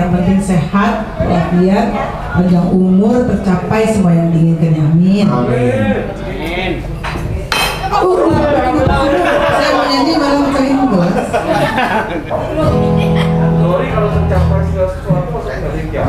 Yang penting sehat, walafiat, panjang umur, tercapai semua yang diinginkan. Amin. Amin. Saya mau nyanyi malam kali bos. Sorry kalau tercapai sesuatu saya nggak lihat.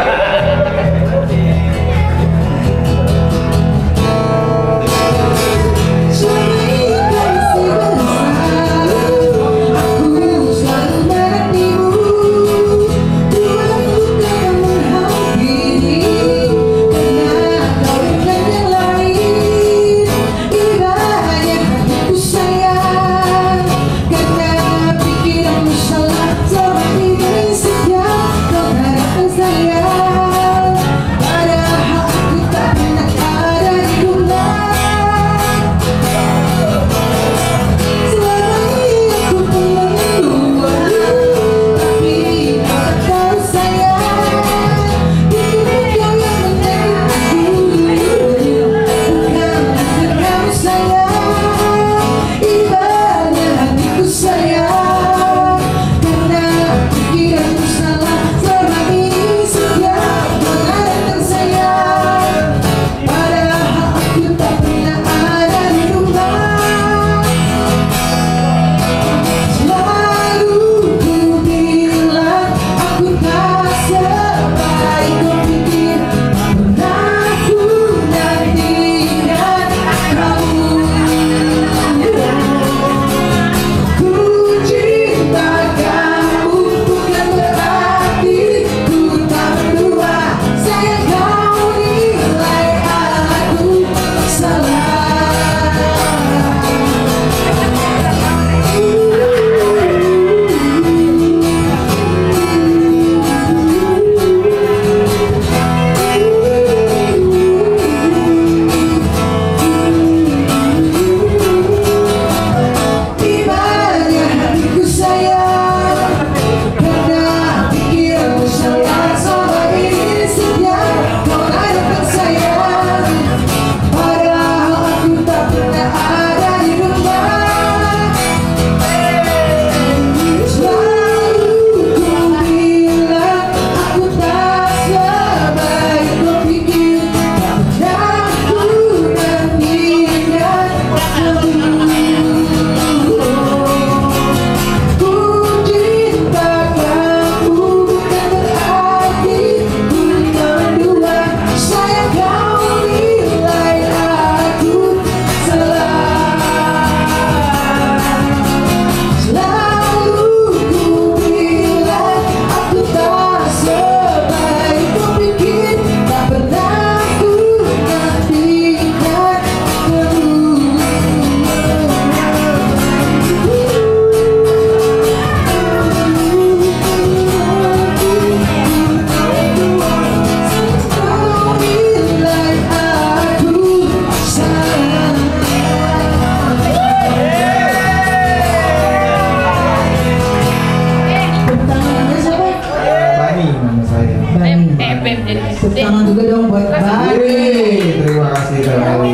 Tepuk tangan juga dong buat Bani. Terima kasih Bani.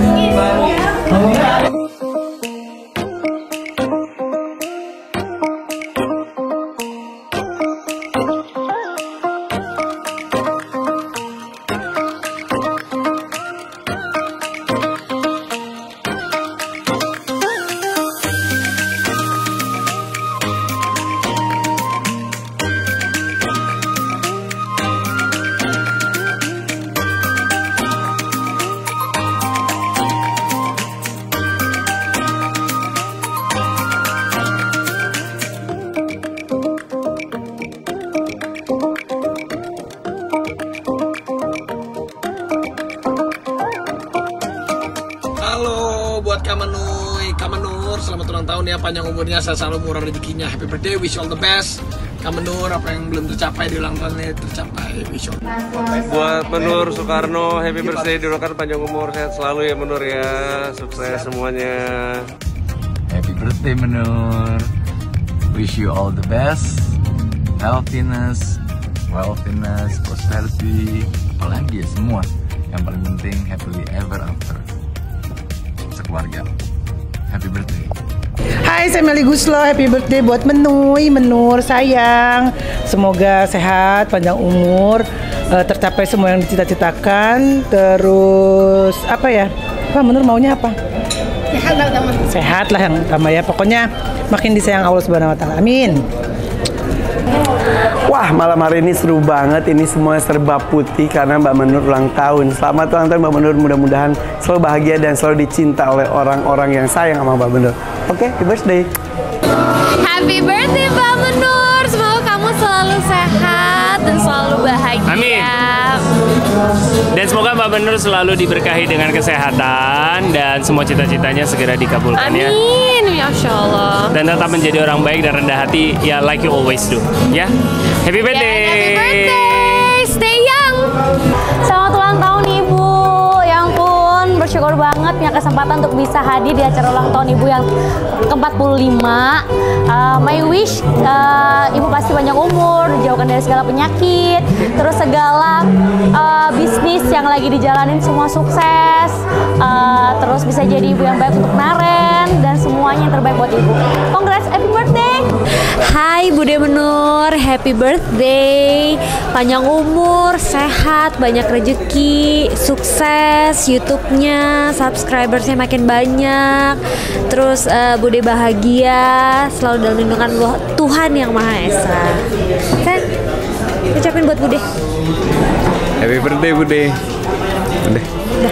Buat Kamenur, selamat ulang tahun ya, panjang umurnya, saya selalu murah rezekinya, happy birthday, wish you all the best. Kamenur, apa yang belum tercapai di ulang tahunnya tercapai, wish you all. Buat Menur Soekarno, happy birthday, didoakan panjang umur, sehat selalu ya Menur ya, sukses semuanya. Happy birthday Menur, wish you all the best, healthiness, wealthiness, prosperity, apalagi ya semua. Yang paling penting happily ever after. Sekeluarga. Happy birthday. Hai, saya Meli Guslo. Happy birthday buat Menur sayang. Semoga sehat, panjang umur, tercapai semua yang dicita-citakan. Terus apa ya? Pak Menur maunya apa? Sehat lah yang utama ya. Pokoknya makin disayang Allah Subhanahu Wa Taala. Amin. Wah, malam hari ini seru banget. Ini semua serba putih karena Mbak Menur ulang tahun. Selamat ulang tahun Mbak Menur. Mudah-mudahan selalu bahagia dan selalu dicinta oleh orang-orang yang sayang sama Mbak Menur. Oke, happy birthday. Happy birthday Mbak Menur. Semoga kamu selalu sehat dan selalu bahagia. Amin. Dan semoga Mbak Menur selalu diberkahi dengan kesehatan dan semua cita-citanya segera dikabulkan ya. Amin, Masya Allah. Dan tetap menjadi orang baik dan rendah hati ya, like you always do. Ya, happy birthday. Ya, happy birthday. Stay young. Selamat ulang tahun Ibu. Ya ampun, bersyukur banget punya kesempatan untuk bisa hadir di acara ulang tahun Ibu yang ke-45. My wish, Ibu pasti banyak umur, dijauhkan dari segala penyakit, terus segala bisnis yang lagi dijalanin semua sukses, terus bisa jadi ibu yang baik untuk Naren dan semuanya yang terbaik buat Ibu. Congrats, happy birthday. Hai Bude Menur, happy birthday. Panjang umur, sehat, banyak rezeki, sukses YouTube-nya, subscribersnya makin banyak. Terus Bude bahagia, selalu dalam lindungan Tuhan Yang Maha Esa. Kan? Ucapin buat Bude. Happy birthday Bude. Udah.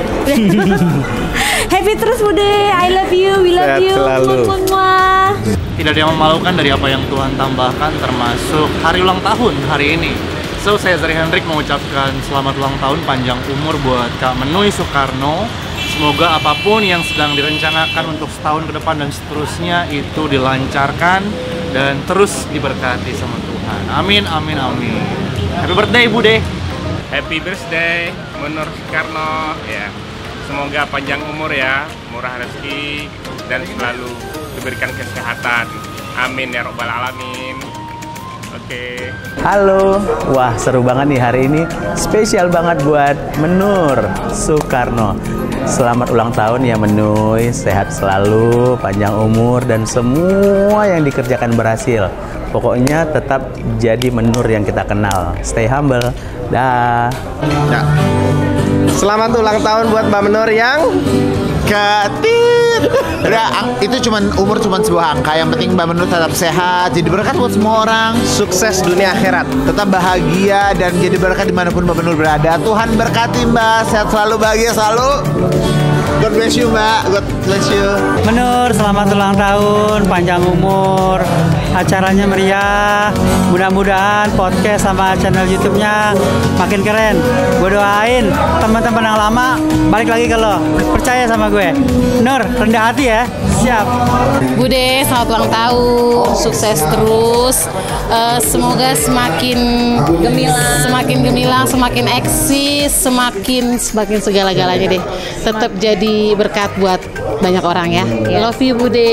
Happy terus Bude, I love you, we love Sehat you. selalu. Tidak ada yang memalukan dari apa yang Tuhan tambahkan, termasuk hari ulang tahun hari ini. So, saya Zari Hendrik mengucapkan selamat ulang tahun, panjang umur buat Kak Menui Soekarno. Semoga apapun yang sedang direncanakan untuk setahun ke depan dan seterusnya itu dilancarkan dan terus diberkati sama Tuhan. Amin, amin, amin. Happy birthday Bude. Happy birthday Menur Soekarno ya. Semoga panjang umur ya, murah rezeki dan selalu diberikan kesehatan. Amin ya robbal alamin. Oke. Halo. Wah, seru banget nih hari ini. Spesial banget buat Menur Soekarno. Selamat ulang tahun ya Menui. Sehat selalu, panjang umur dan semua yang dikerjakan berhasil. Pokoknya tetap jadi Menur yang kita kenal. Stay humble. Dah. Ya. Selamat ulang tahun buat Mbak Menur yang ketit. Udah, itu umur cuma sebuah angka. Yang penting Mbak Menur tetap sehat, jadi berkat buat semua orang. Sukses dunia akhirat, tetap bahagia dan jadi berkat dimanapun Mbak Menur berada. Tuhan berkati Mbak, sehat selalu, bahagia selalu. God bless you Mbak, God bless you. Menur, selamat ulang tahun, panjang umur, acaranya meriah. Mudah-mudahan podcast sama channel YouTube-nya makin keren. Gue doain teman-teman yang lama balik lagi ke lo. Percaya sama gue. Nur, rendah hati ya. Siap. Bude, selamat ulang tahun, sukses terus. Semoga semakin gemilang, semakin eksis, semakin segala-galanya deh. Tetap jadi berkat buat banyak orang ya. Love you Bude.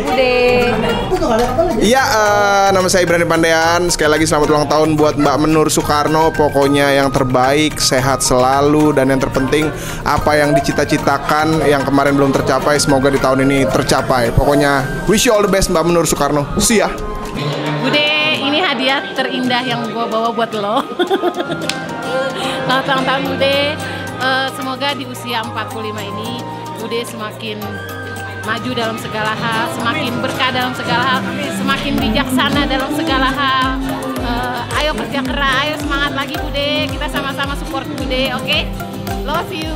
Iya, nama saya Ibrani Pandean. Sekali lagi selamat ulang tahun buat Mbak Menur Soekarno. Pokoknya yang terbaik, sehat selalu, dan yang terpenting apa yang dicita-citakan yang kemarin belum tercapai, semoga di tahun ini tercapai. Pokoknya wish you all the best Mbak Menur Soekarno. See ya. Bude, ini hadiah terindah yang gua bawa buat lo. Selamat ulang tahun Bude. Semoga di usia 45 ini Bude semakin maju dalam segala hal, semakin berkah dalam segala hal, semakin bijaksana dalam segala hal. Ayo kerja keras, ayo semangat lagi Bude. Kita sama-sama support Bude, oke? Love you.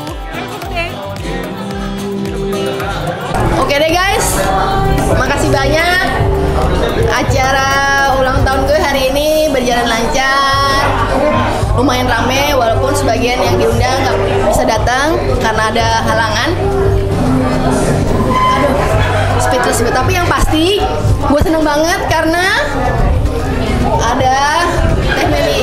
Oke deh guys, makasih banyak. Acara ulang tahun gue hari ini berjalan lancar, lumayan rame walaupun sebagian yang diundang nggak bisa datang karena ada halangan. Aduh, speechless. Tapi yang pasti gue seneng banget karena ada Teh Meli